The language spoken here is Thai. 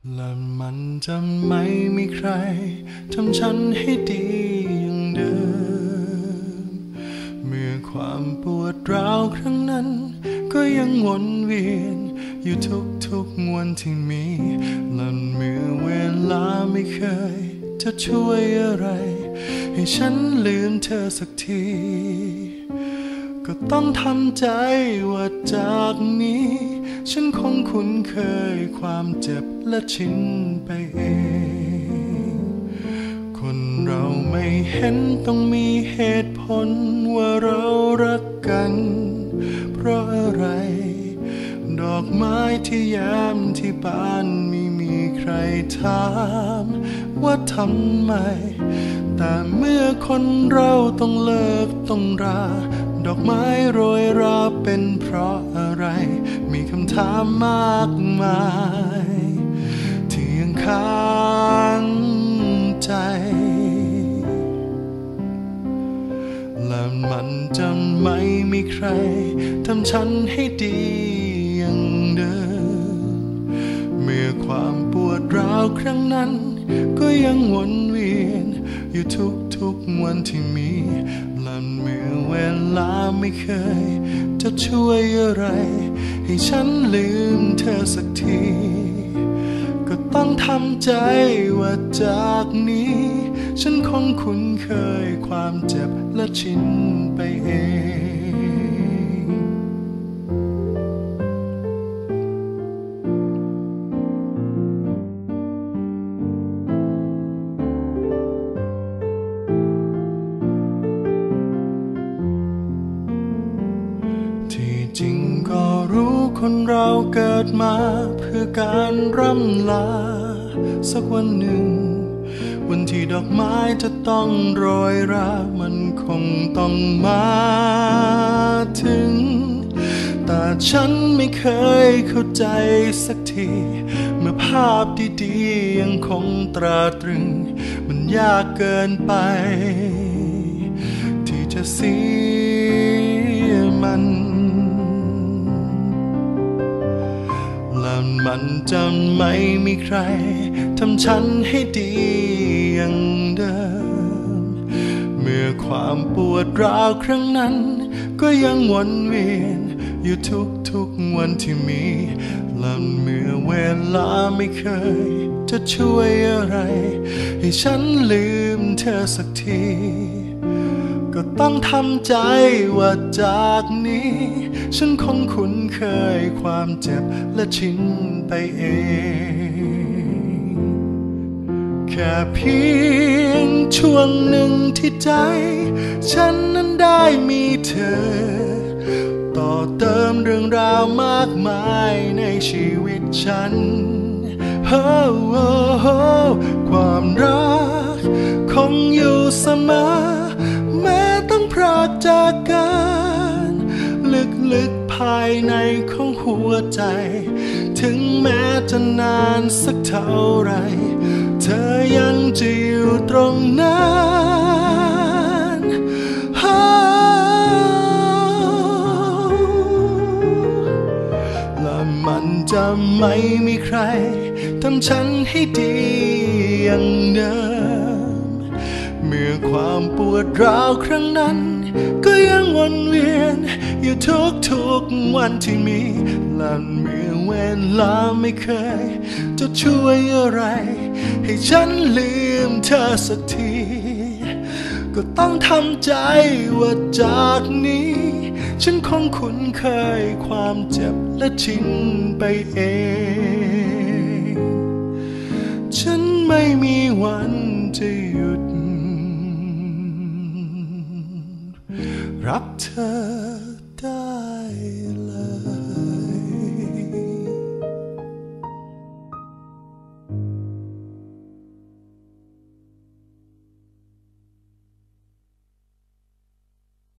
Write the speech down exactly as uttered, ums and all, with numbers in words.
และมันจะไม่มีใครทำฉันให้ดีอย่างเดิมเมื่อความปวดร้าวครั้งนั้นก็ยังวนเวียนอยู่ทุกๆวันที่มีและเมื่อเวลาไม่เคยจะช่วยอะไรให้ฉันลืมเธอสักทีก็ต้องทำใจว่าจากนี้ฉันคงคุ้นเคยความเจ็บและชินไปเองคนเราไม่เห็นต้องมีเหตุผลว่าเรารักกันเพราะอะไรดอกไม้ที่ยามที่บ้านไม่มีใครถามว่าทำไมแต่เมื่อคนเราต้องเลิกต้องราดอกไม้โรยราเป็นเพราะอะไรมีคำถามมากมายที่ยังค้างใจและมันจะไม่มีใครทำฉันให้ดีอย่างเดิมเมื่อความปวดร้าวครั้งนั้นก็ยังวนเวียนอยู่ทุกๆวันที่มีและเมื่อเวลาไม่เคยจะช่วยอะไรให้ฉันลืมเธอสักทีก็ต้องทำใจว่าจากนี้ฉันคงคุ้นเคยความเจ็บและชินไปเองที่จริงก็รู้คนเราเกิดมาเพื่อการร่ำลาสักวันหนึ่งวันที่ดอกไม้จะต้องโรยรามันคงต้องมาถึงแต่ฉันไม่เคยเข้าใจสักทีเมื่อภาพดีๆยังคงตราตรึงมันยากเกินไปที่จะเสียมันและมันจะไม่มีใครทำฉันให้ดีอย่างเดิมเมื่อความปวดร้าวครั้งนั้นก็ยังวนเวียนอยู่ทุกๆวันที่มีและเมื่อเวลาไม่เคยจะช่วยอะไรให้ฉันลืมเธอสักทีก็ต้องทำใจว่าจากนี้ฉันคงคุ้นเคยความเจ็บและชินไปเองแค่เพียงช่วงหนึ่งที่ใจฉันนั้นได้มีเธอต่อเติมเรื่องราวมากมายในชีวิตฉันโอ้โอ้โอ้ความรักคงอยู่เสมอแม้ต้องพรากจากกันลึกๆภายในของหัวใจถึงแม้จะนานสักเท่าไรเธอยังจะอยู่ตรงนั้นและมันจะไม่มีใครทำฉันให้ดีอย่างเดิมเมื่อความปวดร้าวครั้งนั้นก็ยังวนเวียนอยู่ทุกๆวันที่มีและเมื่อเวลาไม่เคยจะช่วยอะไรให้ฉันลืมเธอสักทีก็ต้องทำใจว่าจากนี้ฉันคงคุ้นเคยความเจ็บและชินไปเองฉันไม่มีวันจะหยุดรักเธอได้เลย